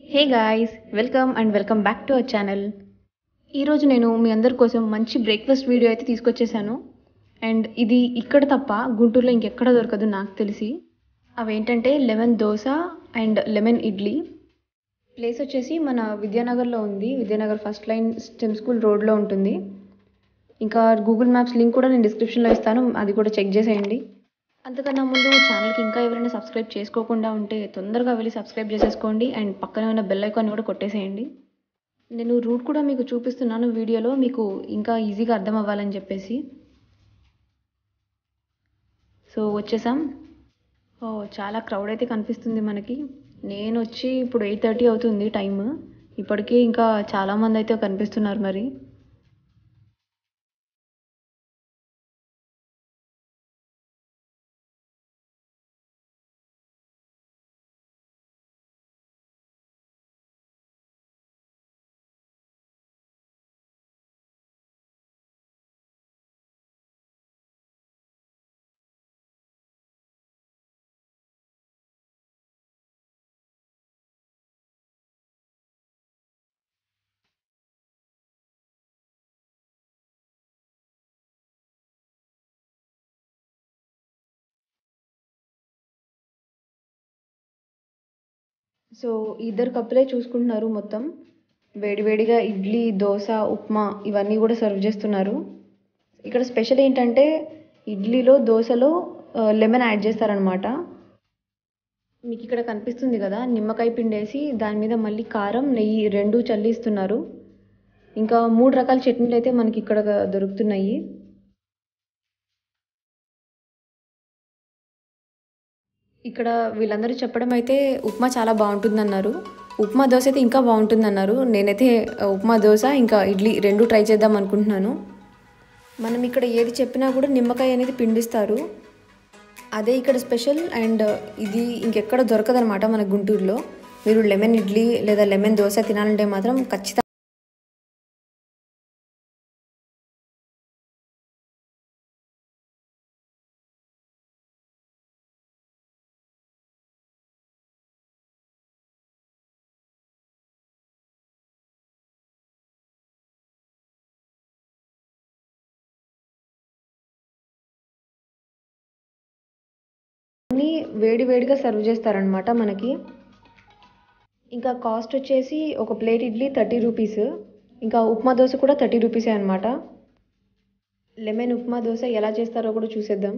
Hey guys, welcome back to our channel. ఈరోజు నేను మీ అందరి కోసం మంచి బ్రేక్ఫాస్ట్ వీడియో అయితే తీసుకొచ్చేసాను. అండ్ ఇది ఇక్కడ తప్ప గుంటూరులో ఇంకెక్కడ దొరకదు నాకు తెలిసి. అవేంటంటే lemon dosa and lemon idli. Place వచ్చేసి మన విద్యానగర్లో ఉంది. Vidyanagar first line stem school రోడ్లో ఉంటుంది. ఇంకా గూగుల్ మ్యాప్స్ లింక్ కూడా నేను డిస్క్రిప్షన్లో ఇస్తాను, అది కూడా చెక్ చేసేయండి. అంతకన్నా ముందు ఛానల్కి ఇంకా ఎవరైనా సబ్స్క్రైబ్ చేసుకోకుండా ఉంటే తొందరగా వెళ్ళి సబ్స్క్రైబ్ చేసేసుకోండి అండ్ పక్కనే ఉన్న బెల్ ఐకాన్ కూడా కొట్టేసేయండి. నేను రూట్ కూడా మీకు చూపిస్తున్నాను వీడియోలో, మీకు ఇంకా ఈజీగా అర్థం అవ్వాలని చెప్పేసి. సో వచ్చేసాం. చాలా క్రౌడ్ అయితే కనిపిస్తుంది మనకి. నేను వచ్చి ఇప్పుడు 8:30 అవుతుంది టైమ్. ఇప్పటికీ ఇంకా చాలామంది అయితే కనిపిస్తున్నారు మరి. సో ఇద్దరు కప్పులే చూసుకుంటున్నారు మొత్తం. వేడివేడిగా ఇడ్లీ, దోశ, ఉప్మా ఇవన్నీ కూడా సర్వ్ చేస్తున్నారు. ఇక్కడ స్పెషల్ ఏంటంటే ఇడ్లీలో, దోశలో లెమన్ యాడ్ చేస్తారనమాట. మీకు ఇక్కడ కనిపిస్తుంది కదా, నిమ్మకాయ పిండేసి దాని మీద మళ్ళీ కారం, నెయ్యి రెండు చల్లిస్తున్నారు. ఇంకా 3 రకాల చట్నీలు అయితే మనకి ఇక్కడ దొరుకుతున్నాయి. ఇక్కడ వీళ్ళందరూ చెప్పడం అయితే ఉప్మా చాలా బాగుంటుందన్నారు. ఉప్మా దోశ అయితే ఇంకా బాగుంటుందన్నారు. నేనైతే ఉప్మా దోశ ఇంకా ఇడ్లీ రెండు ట్రై చేద్దాం అనుకుంటున్నాను. మనం ఇక్కడ ఏది చెప్పినా కూడా నిమ్మకాయ అనేది పిండిస్తారు, అదే ఇక్కడ స్పెషల్. అండ్ ఇది ఇంకెక్కడ దొరకదనమాట మన గుంటూరులో. మీరు లెమన్ ఇడ్లీ లేదా లెమన్ దోశ తినాలంటే మాత్రం ఖచ్చితంగా వేడివేడిగా సర్వ్ చేస్తారనమాట మనకి. ఇంకా కాస్ట్ వచ్చేసి ఒక ప్లేట్ ఇడ్లీ 30 రూపీస్, ఇంకా ఉప్మా దోశ కూడా 30 రూపీసే అనమాట. లెమన్ ఉప్మా దోశ ఎలా చేస్తారో కూడా చూసేద్దాం.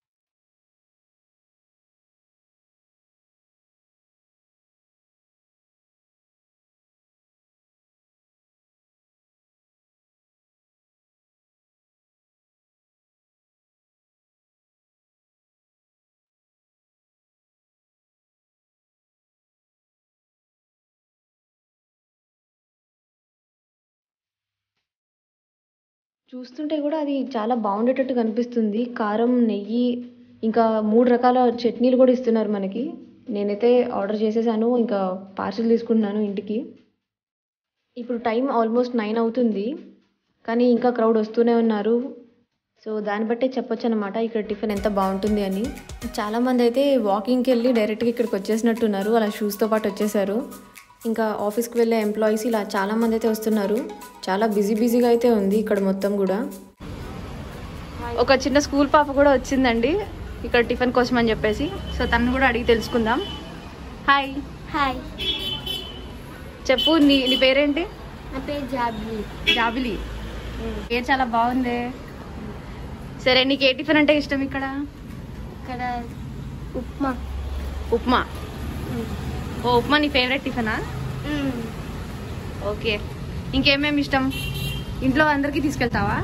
చూస్తుంటే కూడా అది చాలా బాగుండేటట్టు కనిపిస్తుంది. కారం, నెయ్యి, ఇంకా 3 రకాల చట్నీలు కూడా ఇస్తున్నారు మనకి. నేనైతే ఆర్డర్ చేసేసాను, ఇంకా పార్సిల్ తీసుకుంటున్నాను ఇంటికి. ఇప్పుడు టైం ఆల్మోస్ట్ 9 అవుతుంది, కానీ ఇంకా క్రౌడ్ వస్తూనే ఉన్నారు. సో దాన్ని బట్టే చెప్పొచ్చు అనమాట ఇక్కడ టిఫిన్ ఎంత బాగుంటుంది అని. చాలామంది అయితే వాకింగ్కి వెళ్ళి డైరెక్ట్గా ఇక్కడికి వచ్చేసినట్టున్నారు, అలా షూస్తో పాటు వచ్చేసారు. ఇంకా ఆఫీస్కి వెళ్ళే ఎంప్లాయీస్ ఇలా చాలామంది అయితే వస్తున్నారు. చాలా బిజీగా అయితే ఉంది ఇక్కడ మొత్తం కూడా. ఒక చిన్న స్కూల్ పాప కూడా వచ్చిందండి ఇక్కడ టిఫిన్ కోసం అని చెప్పేసి. సో తను కూడా అడిగి తెలుసుకుందాం. హాయ్. హాయ్, చెప్పు, నీ పేరేంటి? నా పేరు జాబిలి. జాబిలి, పేరు చాలా బాగుంది. సరే, నీకు ఏ టిఫిన్ అంటే ఇష్టం ఇక్కడ? ఇక్కడ ఉప్మా. ఉప్మా. ఓ, ఉప్మా నీ ఫేవరెట్ టిఫినా? ఓకే, ఇంకేమేమి ఇష్టం? ఇంట్లో అందరికీ తీసుకెళ్తావా?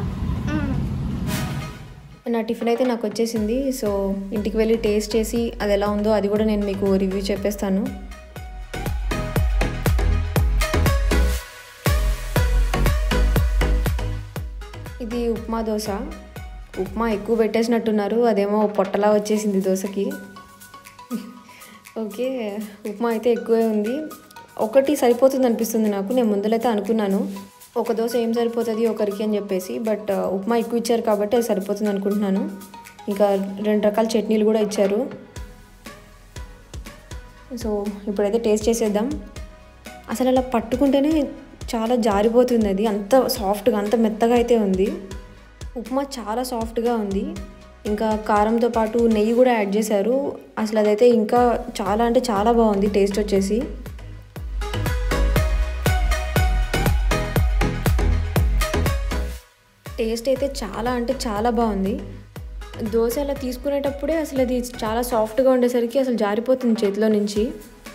నా టిఫిన్ అయితే నాకు వచ్చేసింది. సో ఇంటికి వెళ్ళి టేస్ట్ చేసి అది ఎలా ఉందో అది కూడా నేను మీకు రివ్యూ చెప్పేస్తాను. ఇది ఉప్మా దోశ. ఉప్మా ఎక్కువ పెట్టేసినట్టున్నారు, అదేమో పొట్టలా వచ్చేసింది దోశకి. ఓకే, ఉప్మా అయితే ఎక్కువే ఉంది. ఒకటి సరిపోతుంది అనిపిస్తుంది నాకు. నేను ముందరైతే అనుకున్నాను ఒక దోశ ఏం సరిపోతుంది ఒకరికి అని చెప్పేసి, బట్ ఉప్మా ఎక్కువ ఇచ్చారు కాబట్టి అది సరిపోతుంది అనుకుంటున్నాను. ఇంకా 2 రకాల చట్నీలు కూడా ఇచ్చారు. సో ఇప్పుడైతే టేస్ట్ చేసేద్దాం. అసలు అలా పట్టుకుంటేనే చాలా జారిపోతుంది, అది అంత సాఫ్ట్గా అంత మెత్తగా అయితే ఉంది. ఉప్మా చాలా సాఫ్ట్గా ఉంది. ఇంకా కారంతో పాటు నెయ్యి కూడా యాడ్ చేశారు. అసలు అదైతే ఇంకా చాలా అంటే చాలా బాగుంది టేస్ట్ వచ్చేసి. టేస్ట్ అయితే చాలా అంటే చాలా బాగుంది. దోశ అలా తీసుకునేటప్పుడే అసలు అది చాలా సాఫ్ట్గా ఉండేసరికి అసలు జారిపోతుంది చేతిలో నుంచి.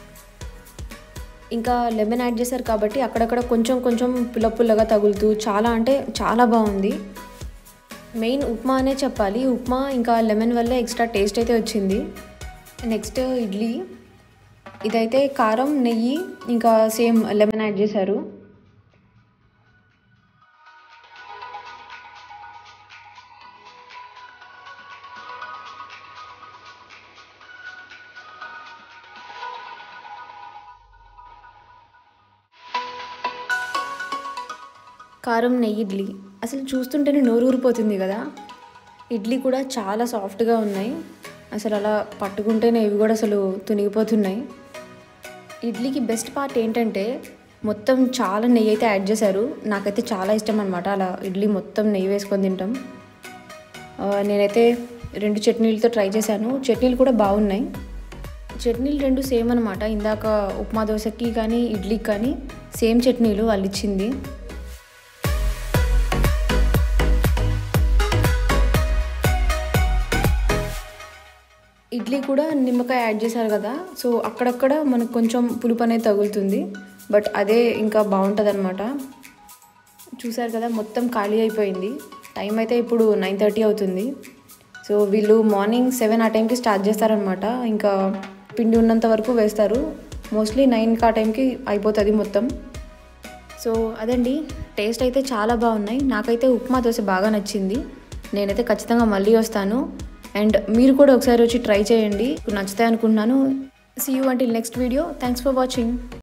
ఇంకా లెమన్ యాడ్ చేశారు కాబట్టి అక్కడక్కడ కొంచెం కొంచెం పుల్లగా తగులుతూ చాలా అంటే చాలా బాగుంది. మెయిన్ ఉప్మా అనే చెప్పాలి. ఉప్మా ఇంకా లెమన్ వల్ల ఎక్స్ట్రా టేస్ట్ అయితే వచ్చింది. నెక్స్ట్ ఇడ్లీ. ఇదైతే కారం నెయ్యి ఇంకా సేమ్ లెమన్ యాడ్ చేశారు. కారం నెయ్యి ఇడ్లీ అసలు చూస్తుంటేనే నోరు ఊరిపోతుంది కదా. ఇడ్లీ కూడా చాలా సాఫ్ట్గా ఉన్నాయి. అసలు అలా పట్టుకుంటేనే ఇవి కూడా అసలు తునిగిపోతున్నాయి. ఇడ్లీకి బెస్ట్ పార్ట్ ఏంటంటే మొత్తం చాలా నెయ్యి అయితే యాడ్ చేశారు. నాకైతే చాలా ఇష్టం అనమాట అలా ఇడ్లీ మొత్తం నెయ్యి వేసుకొని తింటాం. నేనైతే 2 చట్నీలతో ట్రై చేశాను. చట్నీలు కూడా బాగున్నాయి. చట్నీలు 2 సేమ్ అనమాట. ఇందాక ఉప్మా దోశకి కానీ ఇడ్లీకి కానీ సేమ్ చట్నీలు వాళ్ళు ఇచ్చింది. ఇడ్లీ కూడా నిమ్మకాయ యాడ్ చేశారు కదా, సో అక్కడక్కడ మనకు కొంచెం పులుపు అనేది తగులుతుంది. బట్ అదే ఇంకా బాగుంటుంది అనమాట. చూసారు కదా మొత్తం ఖాళీ అయిపోయింది. టైం అయితే ఇప్పుడు 9:30 అవుతుంది. సో వీళ్ళు మార్నింగ్ 7 ఆ టైంకి స్టార్ట్ చేస్తారనమాట. ఇంకా పిండి ఉన్నంత వరకు వేస్తారు. మోస్ట్లీ 9 ఆ టైంకి అయిపోతుంది మొత్తం. సో అదండి, టేస్ట్ అయితే చాలా బాగున్నాయి. నాకైతే ఉప్మా దోశ బాగా నచ్చింది. నేనైతే ఖచ్చితంగా మళ్ళీ వస్తాను. అండ్ మీరు కూడా ఒకసారి వచ్చి ట్రై చేయండి. నచ్చుతాయి అనుకుంటున్నాను. See you until next video. Thanks for watching.